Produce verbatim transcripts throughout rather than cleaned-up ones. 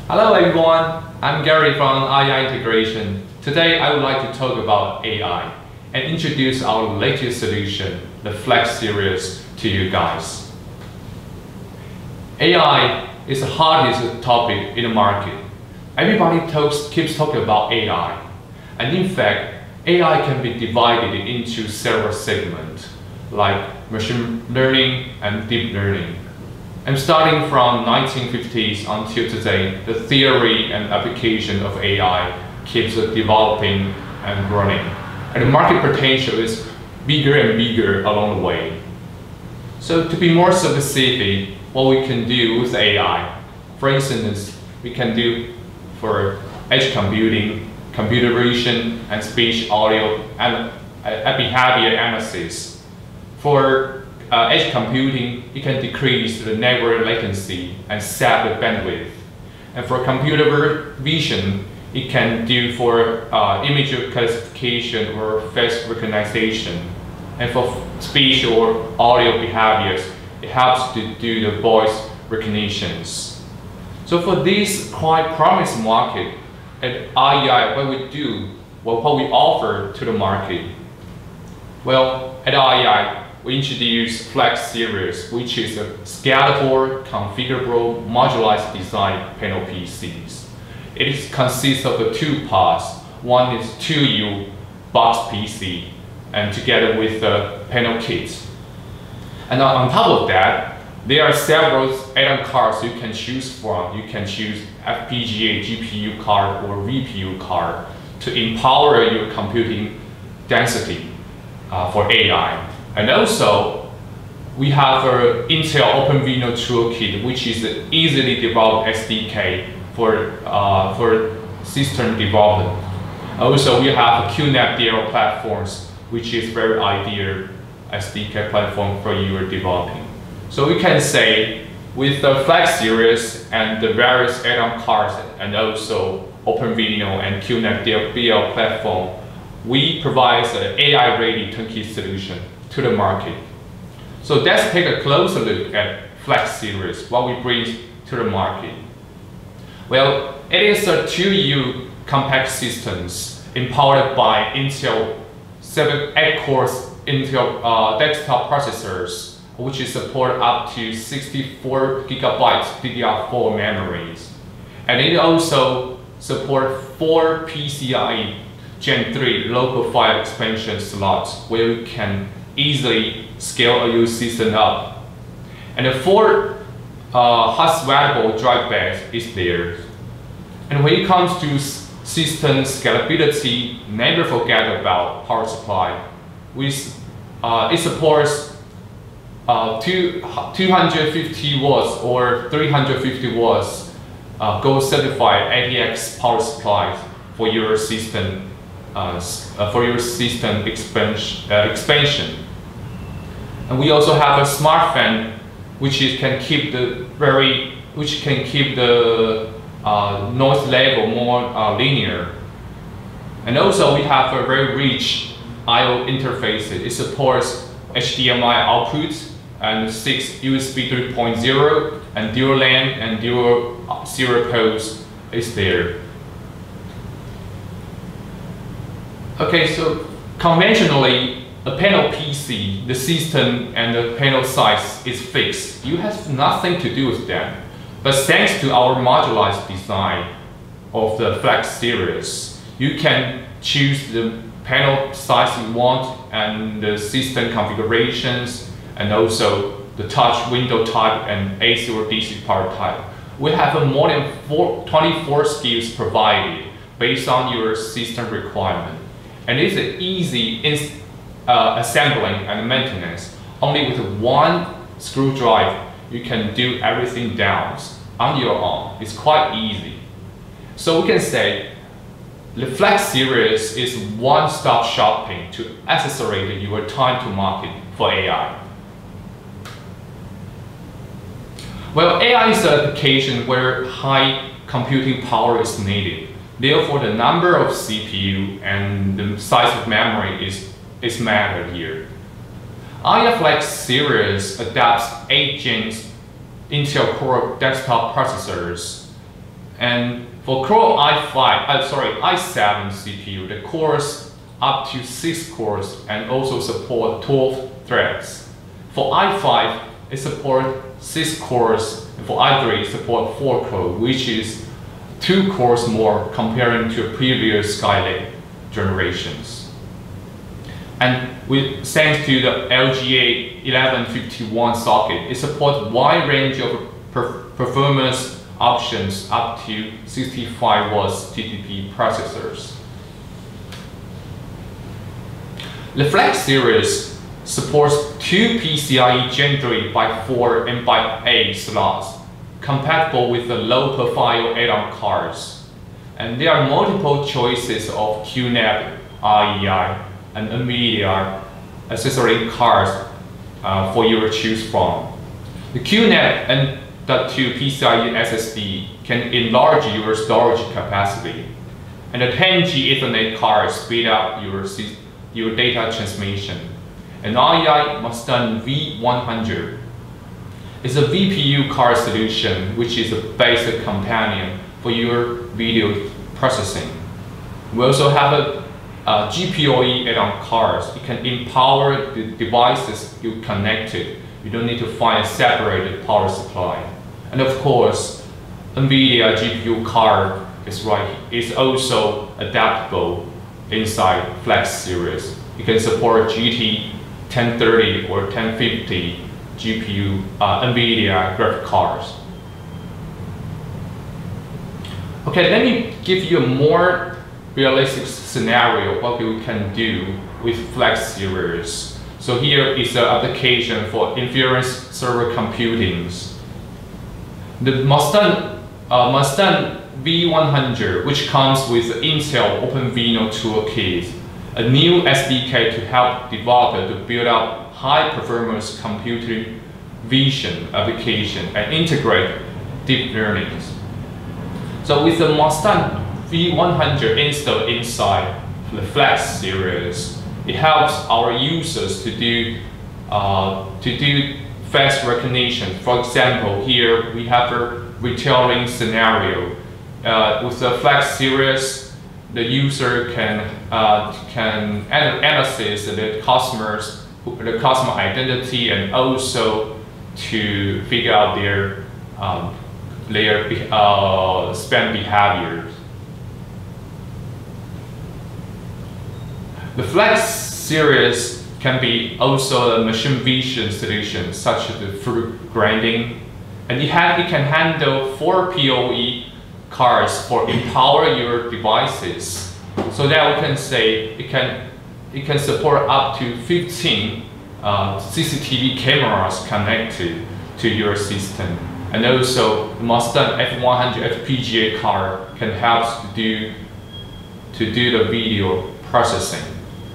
Hello everyone, I'm Gary from I E I Integration. Today I would like to talk about A I and introduce our latest solution, the Flex series, to you guys. A I is the hottest topic in the market. Everybody talks, keeps talking about A I. And in fact, A I can be divided into several segments, like machine learning and deep learning. And starting from nineteen fifties until today, the theory and application of A I keeps developing and growing. And the market potential is bigger and bigger along the way. So to be more specific, what we can do with A I, for instance, we can do for edge computing, computer vision, and speech, audio, and uh, behavior analysis. For Uh, edge computing, it can decrease the network latency and save the bandwidth. And for computer vision, it can do for uh, image classification or face recognition. And for speech or audio behaviors, it helps to do the voice recognitions. So for this quite promising market, at I E I, what we do, well, what we offer to the market? Well, at I E I, we introduce Flex series, which is a scalable, configurable, modularized design panel P Cs. It is, consists of the two parts. One is two U box P C, and together with the panel kit. And on top of that, there are several add-on cards you can choose from. You can choose F P G A G P U card or V P U card to empower your computing density uh, for A I. And also, we have an Intel OpenVINO toolkit, which is an easily developed S D K for, uh, for system development. Also, we have a Q NAP D L platforms, which is very ideal S D K platform for your developing. So we can say, with the Flex series and the various add-on cards, and also OpenVINO and Q NAP D L platform, we provide an A I-ready turnkey solution to the market. So let's take a closer look at Flex series, what we bring to the market. Well, it is a two U compact systems empowered by Intel seven eight core Intel uh, desktop processors, which support up to sixty-four gigabytes D D R four memories. And it also supports four P C I E Gen three local file expansion slots where you can easily scale your system up. And the four uh, hot-swappable drive bays is there. And when it comes to system scalability, never forget about power supply. With, uh, it supports uh, two, two hundred fifty watts or three hundred fifty watts uh, gold certified A T X power supplies for your system uh, uh, for your system expansion. Uh, expansion. And we also have a smart fan, which is, can keep the very, which can keep the uh, noise level more uh, linear. And also we have a very rich I O interfaces. It supports H D M I output and six U S B three point oh and dual LAN and dual serial ports is there. Okay, so conventionally, a panel P C, the system and the panel size is fixed. You have nothing to do with that. But thanks to our modularized design of the Flex series, you can choose the panel size you want and the system configurations, and also the touch window type and A C or D C power type. We have a more than four, twenty-four S K Us provided based on your system requirement. And it's an easy Uh, assembling and maintenance. Only with one screwdriver, you can do everything down on your own. It's quite easy. So we can say the Flex series is one-stop shopping to accelerate your time to market for A I. Well, A I is an application where high computing power is needed. Therefore, the number of C P U and the size of memory is is mattered here. I E I Flex series adapts eight gens Intel Core desktop processors And for Core i five, uh, sorry, i seven C P U, the cores up to six cores and also support twelve threads. For i five, it supports six cores, and for i three, it supports four cores, which is two cores more comparing to previous Skylake generations. And with, thanks to the L G A eleven fifty-one socket, it supports wide range of per performance options up to sixty-five watts T T P processors. The Flex series supports two P C I E Gen three by four and by eight slots, compatible with the low-profile add-on cards. And there are multiple choices of Q NAP, I E I, and NVIDIA accessory cards uh, for you to choose from. The Q NAP and the two P C I E S S D can enlarge your storage capacity, and the ten G Ethernet card speed up your, your data transmission. And I E I Mustang V one hundred is a V P U card solution, which is a basic companion for your video processing. We also have a, a G P O E add-on cards. It can empower the devices you connected. You don't need to find a separated power supply. And of course, NVIDIA G P U card is right. It's also adaptable inside Flex series. You can support G T ten thirty or ten fifty G P U uh, NVIDIA graphic cards. Okay, let me give you a more realistic scenario what we can do with Flex series. So here is an application for inference server computing. The Mustang, uh, Mustang V one hundred, which comes with Intel OpenVINO toolkit, a new S D K to help developers to build up high-performance computer vision application and integrate deep learning. So with the Mustang V one hundred installed inside the Flex series, it helps our users to do uh, to do face recognition. For example, here we have a retailing scenario. Uh, with the Flex series, the user can uh, can analyze the customers, the customer identity, and also to figure out their um, their uh, spend behavior. The Flex series can be also a machine vision solution, such as the fruit grinding, and it, ha it can handle four P O E cards for empower your devices. So that we can say it can it can support up to fifteen uh, C C T V cameras connected to your system, and also the Mustang F one hundred F P G A card can help to do to do the video processing.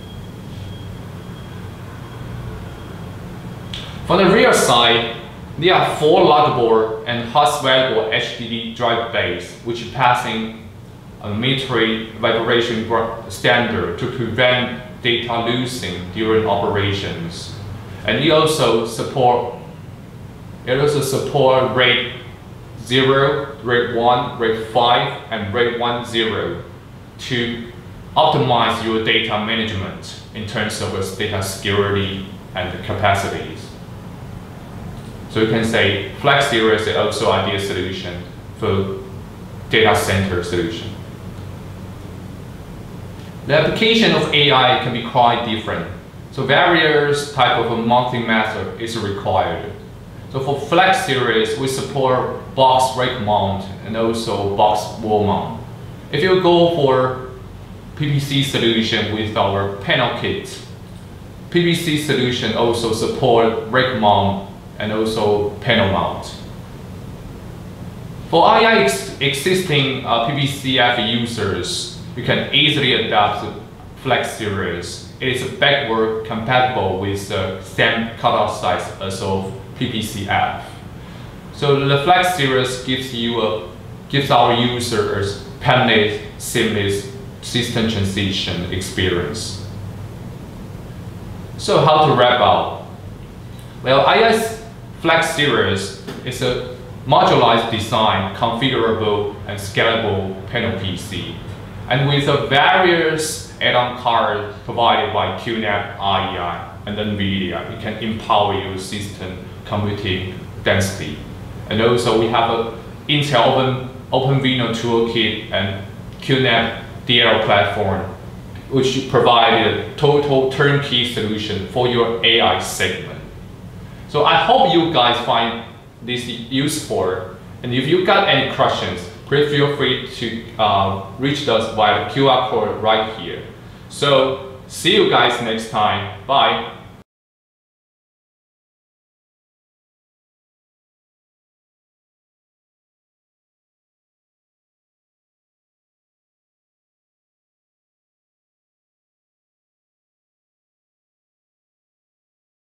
For the rear side, there are four lockable and hot-swappable H D D drive bays, which are passing a military vibration standard to prevent data losing during operations. And it also support it also support RAID zero, RAID one, RAID five, and RAID one zero to optimize your data management in terms of its data security and capacities. So you can say Flex series is also an ideal solution for data center solution. The application of A I can be quite different. So various type of a mounting method is required. So for Flex series, we support box rack mount and also box wall mount. If you go for P P C solution with our panel kit, P P C solution also support rack mount and also panel mount. For I E I ex existing uh, P P C F users, you can easily adapt the Flex series. It is backward compatible with the same cutoff size as of P P C F. So the Flex series gives you a gives our users painless, seamless system transition experience. So how to wrap up? Well, I E I Flex series is a modularized design, configurable and scalable panel P C. And with the various add-on cards provided by Q NAP, I E I, and NVIDIA, it can empower your system computing density. And also we have a Intel Open, OpenVINO toolkit and Q NAP D L platform, which provide a total turnkey solution for your A I segment. So I hope you guys find this useful. And if you got any questions, please feel free to uh, reach us via the Q R code right here. So see you guys next time. Bye.